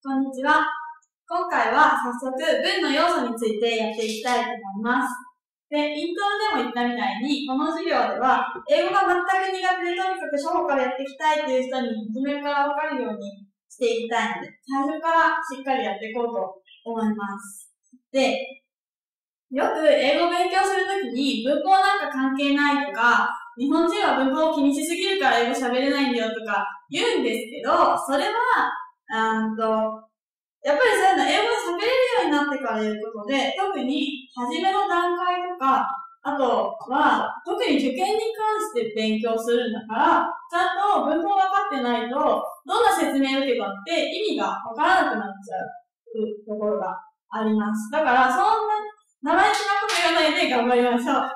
こんにちは。今回は早速文の要素についてやっていきたいと思います。で、イントロでも言ったみたいに、この授業では英語が全く苦手でとにかく初歩からやっていきたいという人に初めからわかるようにしていきたいので、最初からしっかりやっていこうと思います。で、よく英語を勉強するときに文法なんか関係ないとか、日本人は文法を気にしすぎるから英語喋れないんだよとか言うんですけど、それはやっぱりそういうの英語が喋れるようになってからやることで、特に初めの段階とか、あとは特に受験に関して勉強するんだから、ちゃんと文法分かってないと、どんな説明を受けたって意味がわからなくなっちゃうところがあります。だから、そんな生意気なこと言わないで頑張りましょう。はい。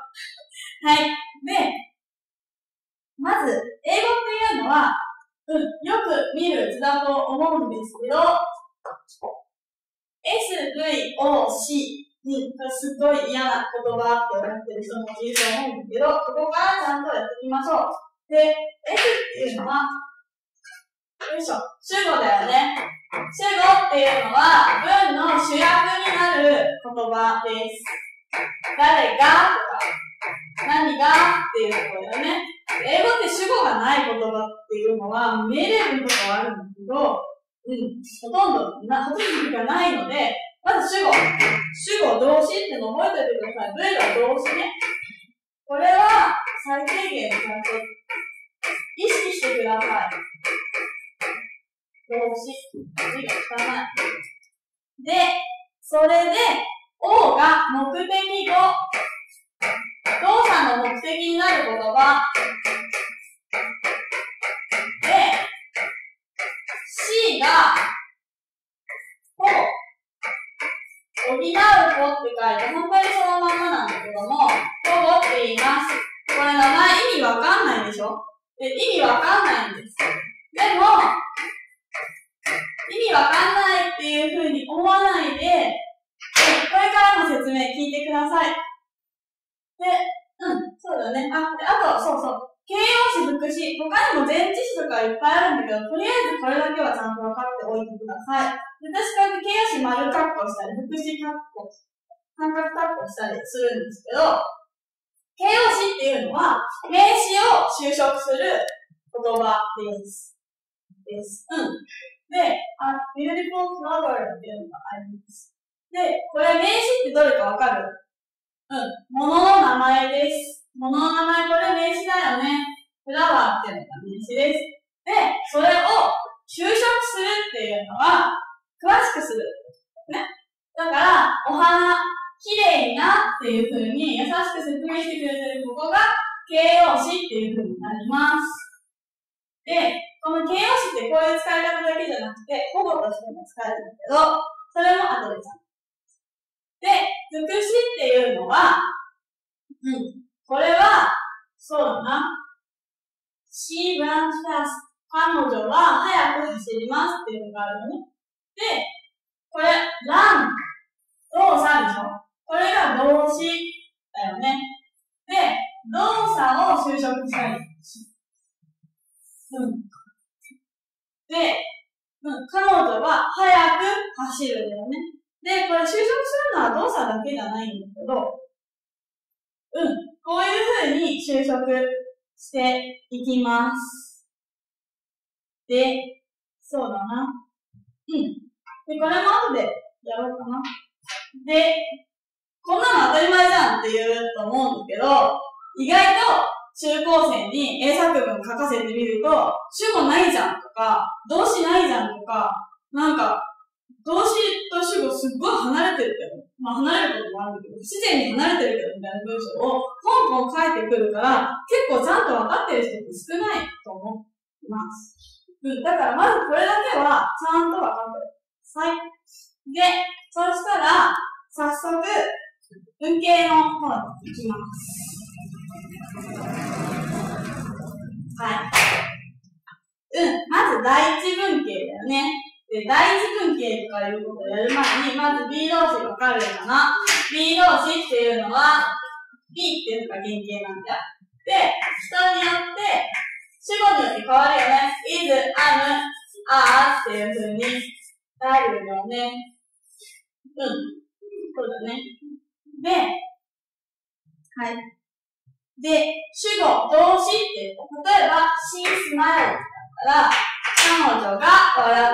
で、まず、英語っていうのは、よく見る図だと思うんですけど、SVOC にすっごい嫌な言葉って思ってる人もいると思うんですけど、ここからちゃんとやっていきましょう。で、S っていうのは、よいしょ、主語だよね。主語っていうのは、文の主役になる言葉です。誰がとか、何がっていうところだよね。英語って主語がない言葉っていうのは、命令文とかはあるんだけど、ほとんどがないので、まず主語動詞っていうのを覚えておいてください。V は動詞ね。これは最低限ちゃんと意識してください。動詞。字が汚い。で、それで、O が目的語。動作の目的になる言葉。で、C が、補う子って書いて、本当にそのままなんだけども、保護って言います。これ名前意味わかんないでしょ？意味わかんないんです。でも、意味わかんないっていう風に思わないで、これからの説明聞いてください。で、そうだね。あと、そう。形容詞、副詞、他にも前置詞とかいっぱいあるんだけど、とりあえずこれだけはちゃんと分かっておいてください。私こうやって形容詞丸カッコしたり、副詞カッコ、三角カッコしたりするんですけど、形容詞っていうのは、名詞を修飾する言葉です。で、beautiful flower っていうのがあります。で、これ名詞ってどれかわかる？物の名前です。物の名前、これ名詞だよね。フラワーっていうのが名詞です。で、それを修飾するっていうのは、詳しくする。ね。だから、お花、綺麗なっていう風に優しく説明してくれてるここが形容詞っていう風になります。で、この形容詞ってこういう使い方だけじゃなくて、保護としても使えるんだけど、それも後でちゃんと。で、副詞っていうのは、これは、そうだな。She runs fast. 彼女は早く走りますっていうのがあるよね。で、これ、run。動作でしょ？これが動詞だよね。で、動作を修飾したい。で、彼女は早く走るだよね。で、これ修飾するのは動作だけじゃないんだけど、こういう風に修飾していきます。で、そうだな。で、これも後でやろうかな。で、こんなの当たり前じゃんって言うと思うんだけど、意外と中高生に英作文書かせてみると、主語ないじゃんとか、動詞ないじゃんとか、なんか、動詞と主語すっごい離れてるけど、離れることもあるんだけど、不自然に離れてるけどみたいな文章をポンポン書いてくるから、結構ちゃんと分かってる人って少ないと思います。だからまずこれだけはちゃんと分かってください。で、そしたら、早速、文系の方に行きます。はい。まず第一文系だよね。で、第一文系とかいうことをやる前に、まず B 動詞わかるかな？ B 動詞っていうのは、B っていうのが原型なんだよ。で、人によって、主語によって変わるよね。is, am, are っていう風にだよね。そうだね。で、はい。で、主語、動詞って言うと、例えば、she smiled だったら、彼女が笑った。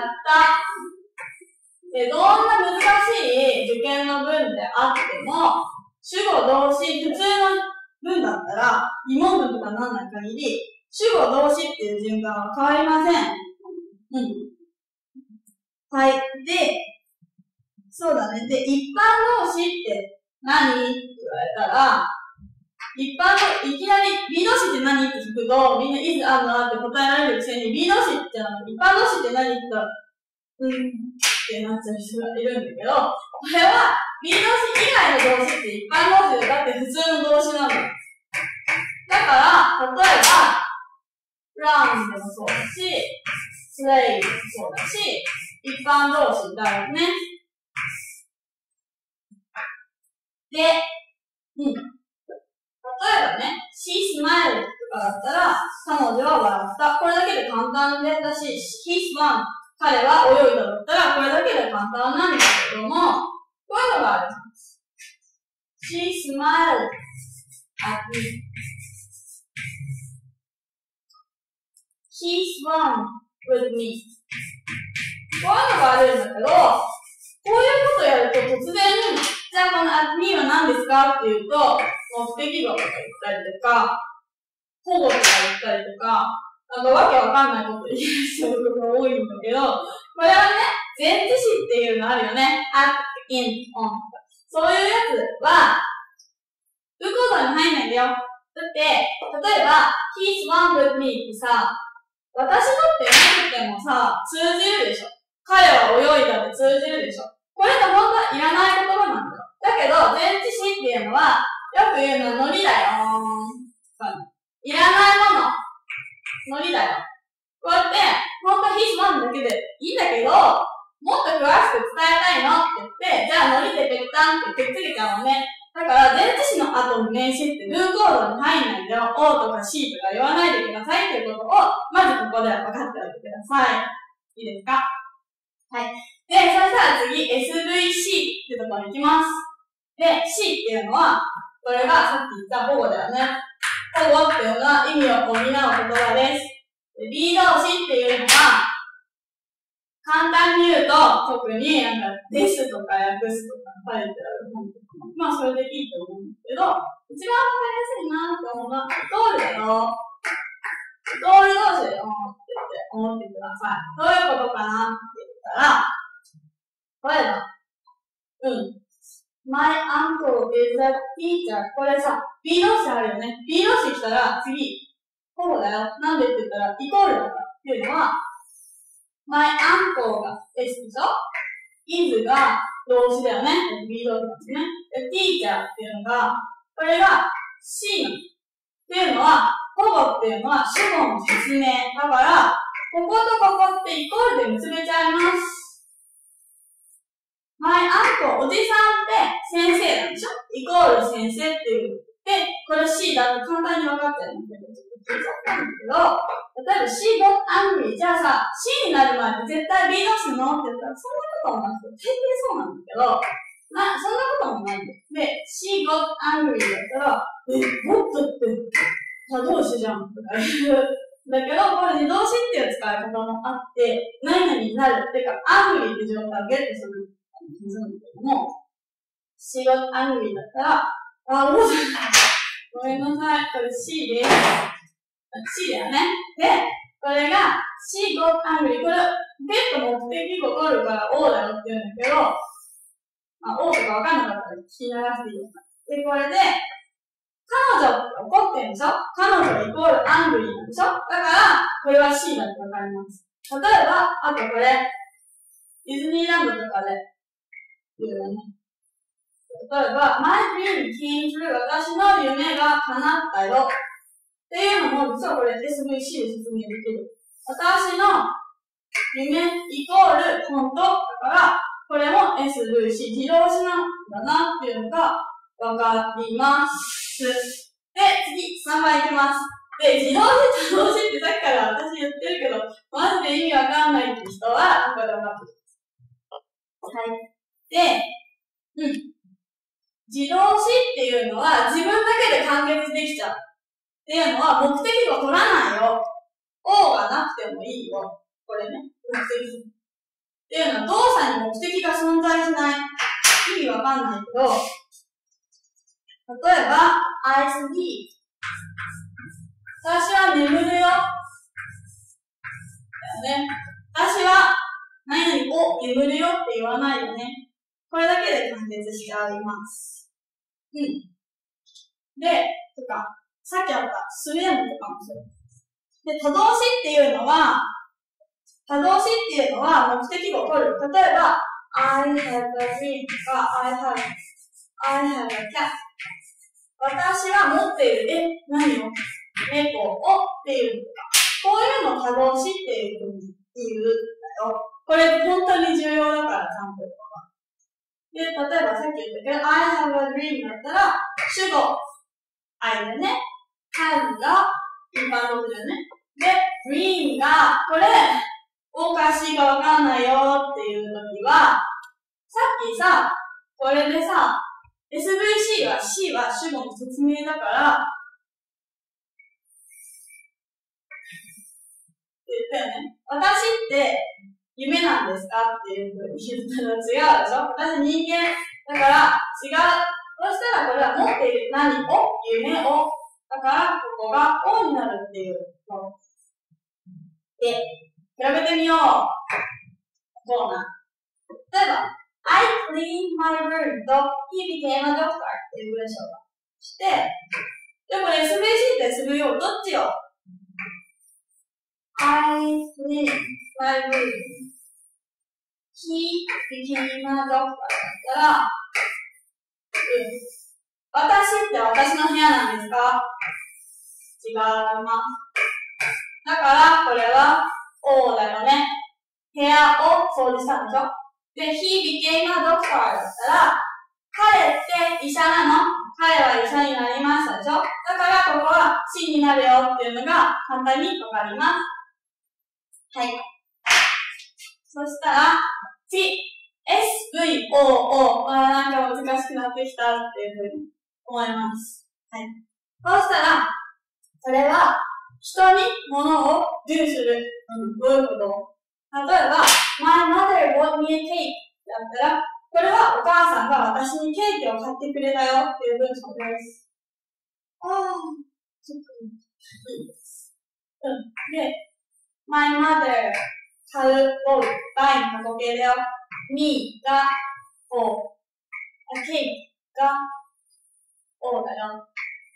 で、どんな難しい受験の文であっても、主語、動詞、普通の文だったら、疑問文とかなんない限り、主語、動詞っていう順番は変わりません。はい。で、そうだね。で、一般動詞って何って言われたら、いきなり B 動詞って何って聞くと、みんな is あるなって答えられるくせに、B 動詞って一般動詞って何って言ったら、ってなっちゃう人がいるんだけど、これは B 動詞以外の動詞って一般動詞でだって普通の動詞なんだよ。だから、例えば、run でもそうだし、slay でもそうだし、一般動詞だよね。で、例えばね、she smiled とかだったら、彼女は笑った。これだけで簡単でだし、he swam 彼は泳いだだったら、これだけで簡単なんだけども、こういうのがあるんです。she smiled at me. he swam with me. こういうのがあるんだけど、こういうことやると突然、じゃあこの at me は何ですかっていうと、目的語とか言ったりとか、保護とか言ったりとか、なんかわけわかんないこと言い出してることが多いんだけど、これはね、前置詞っていうのあるよね。at, in, on とか。そういうやつは、文法語に入んないんだよ。だって、例えば、he swam with me ってさ、私だってなくてもさ、通じるでしょ。彼は泳いだで通じるでしょ。これって本当はいらない言葉なんだよ。だけど、前置詞っていうのは、よく言うのはノリだよ。いらないもの。ノリだよ。こうやって、本当はhe swamだけでいいんだけど、もっと詳しく伝えたいのって言って、じゃあノリでぺったんってくっつけちゃうのね。だから、前置詞の後の名詞って文法語に入んないんだよ。O とか C とか言わないでくださいっていうことを、まずここでは分かっておいてください。いいですか？はい。で、そしたら次、SVC ってところに行きます。で、C っていうのは、これがさっき言った保護だよね。保護っていうのは意味を補う言葉です。B 動詞っていうのは、簡単に言うと、特にですとか訳すとか書いてある本とか、まあそれでいいと思うんですけど、一番わかりやすいなって思うのは、ドールだよ。ドール同士だよって思ってください。どういうことかなって言ったら、例えば、My uncle is a teacher. これさ、B 動詞あるよね。B 動詞来たら、次、保護だよ。なんでって言ったら、イコールだからっていうのは、My uncle が S でしょ ?is が動詞だよね。B 動詞なんですね。teacher っていうのが、これが C なの。っていうのは、保護っていうのは主語の説明。だから、こことここってイコールで結べちゃいます。My uncle、おじさんって先生なんでしょイコール先生っていう。で、これ C だと簡単に分かっちゃうんだけど、ちょっと聞いちゃったんだけど、例えば she got angry。じゃあさ、C になる前って絶対 B 動詞のって言ったら、そんなこともなくて、大抵そうなんだけど、そんなこともないんです。で、she got angry だったら、もっとって、他動詞じゃんとか言う。だけど、これ二動詞っていう使い方もあって、何々になる。てか、angry って状態をゲットする。なんだけども、she got angry だったら、もうじゃない。ごめんなさい。これ C です。C だよね。で、これが she got angry。これ、get 目的語取るから O だよって言うんだけど、O とかわかんなかったら聞き流していいですか。で、これで、彼女って怒ってるでしょ彼女イコール angry なんでしょだから、これは C だってわかります。例えば、あとこれ、ディズニーランドとかで、言うよね。例えば、My dream came true 私の夢が叶ったよ。っていうのも、実はこれ SVC で説明できる。私の夢イコール本当だから、これも SVC、自動詞なんだなっていうのがわかります。で、次、3番いきます。で、自動詞と動詞ってさっきから私言ってるけど、マジで意味わかんないって人は、ここで分かってる。 で、自動詞っていうのは自分だけで完結できちゃう。っていうのは目的語取らないよ。O がなくてもいいよ。これね、目的語。っていうのは動作に目的が存在しない。意味わかんないけど、例えば、I sleep。私は眠るよ。だよね。私は、何々を眠るよって言わないよね。これだけで完結してあります。で、とか、さっきあった、スウェームとかもそう。で、他動詞っていうのは、目的語を取る。例えば、I have a dream とか、I have a cat。私は持っている。何を？猫をっていうとか。こういうのを他動詞っていうふうに言うんだよ。これ本当に重要だから、ちゃんと。で、例えばさっき言ったけど、I have a dream だったら、主語、I だね。have が一般語だよね。で、dream が、これ、おかしいかわかんないよっていう時は、さっきさ、これでさ、SVC は C は主語の説明だから、って言ったよね。私って夢なんですかっていうふうに言ったら違うでしょ。私人間だから違う。そしたらこれは持っている何を夢を。だからここがOになるっていうの。で、比べてみよう。こうな。例えば、I cleaned my room, though he became a doctor っていう文章がして、で、これ SVC と SVO どっちよ？ I cleaned my room, he became a doctor だったら、私って私の部屋なんですか？違います。だから、これは O だよね。部屋を掃除したんでしょ？で、he became a doctor だったら、彼って医者なの？彼は医者になりましたでしょ？だから、ここは C になるよっていうのが簡単にわかります。はい。そしたら、次、SVOO。なんか難しくなってきたっていうふうに思います。はい。そうしたら、それは、人に物を do する。どういうこと？例えば、My mother bought me a cake だったら、これはお母さんが私にケーキを買ってくれたよっていう文章です。ちょっと、で、My mother 買う、を、buy に過去形だよ。me が O。a cake が O だよ。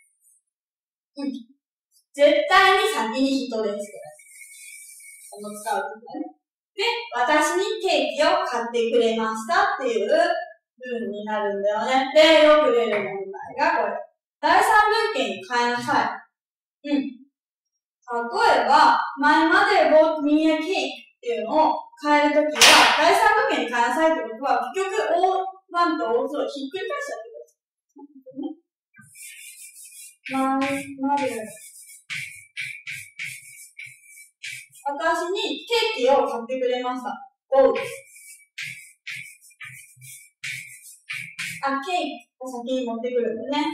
絶対に先に人です。使うときね。で、私にケーキを買ってくれましたっていう文になるんだよね。で、よく出る問題がこれ。第三文型に変えなさい。例えば、My mother bought me a cake っていうのを変えるときは、第三文型に変えなさいってことは、結局 O1 と O2 をひっくり返しちゃってください。My mother私にケーキを買ってくれました。おう。ケーキを先に持ってくるんだね。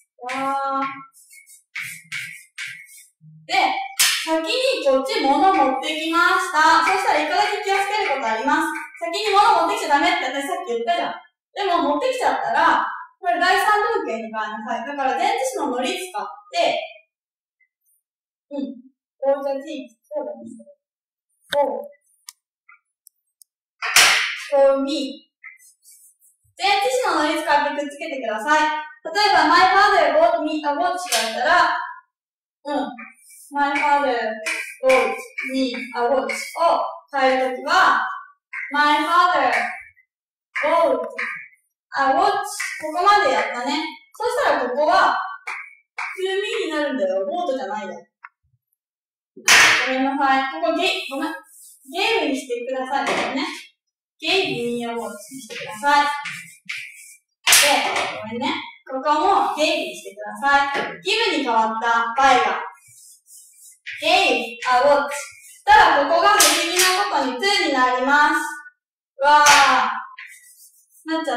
で、先にこっち物持ってきました。そしたら一個だけ気をつけることあります。先に物持ってきちゃダメって私さっき言ったじゃん。でも持ってきちゃったら、これ第三文型に変えなさい。だから前置詞ののり使って、こうじゃそうだね。for me 前置詞ののり使ってくっつけてください。例えば my father bought me a watch だったらmy father bought me a watch を変えるときは my father bought a watch ここまでやったね。そしたらここは to me になるんだよ。bought じゃないよ。ごめんなさい。ここごめん。ゲームにしてくださいね。ゲームにをしてください。で、ごめんね。ここもゲームにしてください。ギブに変わった場合が。ゲーム、ウォッチ。ただ、ここが不思議なことに2になります。わー。 なっちゃった。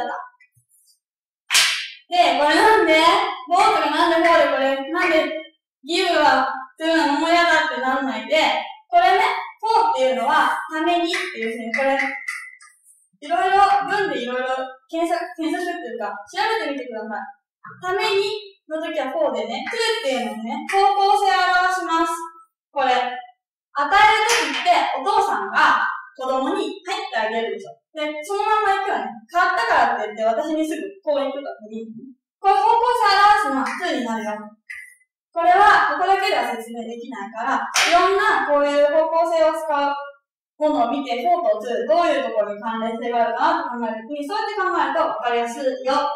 で、これなんでボーとかなんでフォーでこれ、なんでギブはというのも嫌だってなんないで、これね、フォーっていうのは、ためにっていうふうに、これ、いろいろ、文でいろいろ検索っていうか、調べてみてください。ためにの時はフォーでね、トゥっていうのをね、方向性を表します。これ、与える時って、お父さんが子供に入ってあげるでしょ。で、そのまま行くわね。変わったからって言って、私にすぐこう行くかっていい。これ方向性を表すのはトゥになるよ。これは、ここだけでは説明できないから、いろんなこういう方向性を使うものを見て、フォーと2、どういうところに関連性があるかなと考えるときに、そうやって考えると分かりやすいよ。はい、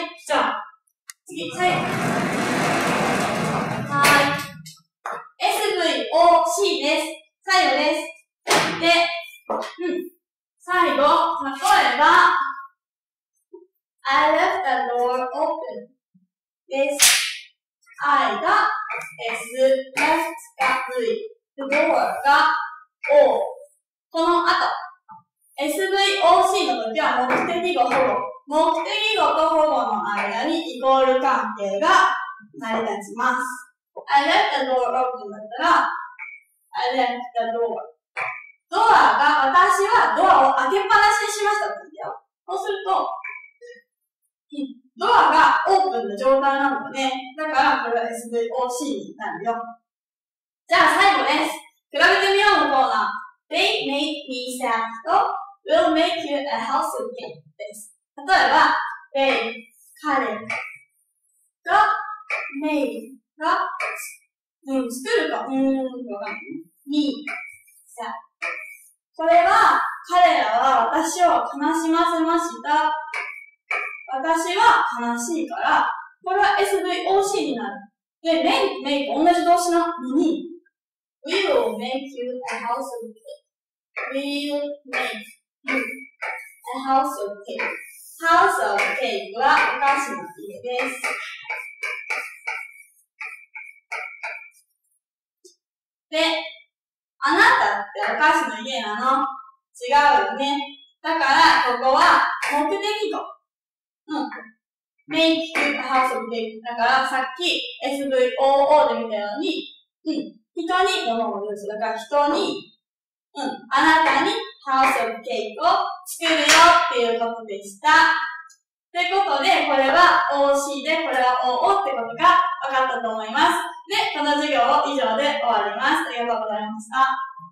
じゃあ、次、はい。SVOC です。最後です。で、最後、例えば、I left the door open です。I が S、left が V、door が O。この後、SVOC の時は目的語保護。目的語と保護の間にイコール関係が成り立ちます。I left the door open だったら、I left the door。ドアが、私はドアを開けっぱなしにしましたって言うんだよ。そうすると、ドアがオープンの状態なのね。だから、これは SVOC になるよ。じゃあ最後です。比べてみようのコーナー。They make me sad と will make you a house of cake です。例えば、they 彼が made が作るかわかんない。me sad。これは、彼らは私を悲しませました。私は悲しいから、これは SVOC になる。で、make 同じ動詞なのに、We will make you a house of cake. We will make you a house of cake. House of cake はお菓子の家です。で、あなたってお菓子の家なの？違うよね。だから、ここは目的語。make you a house of cake だから、さっき SVOO で見たように、人に物を言う。だから人に、あなたに house of cake を作るよっていうことでした。ということで、これは OC で、これは OO ってことが分かったと思います。で、この授業を以上で終わります。ありがとうございました。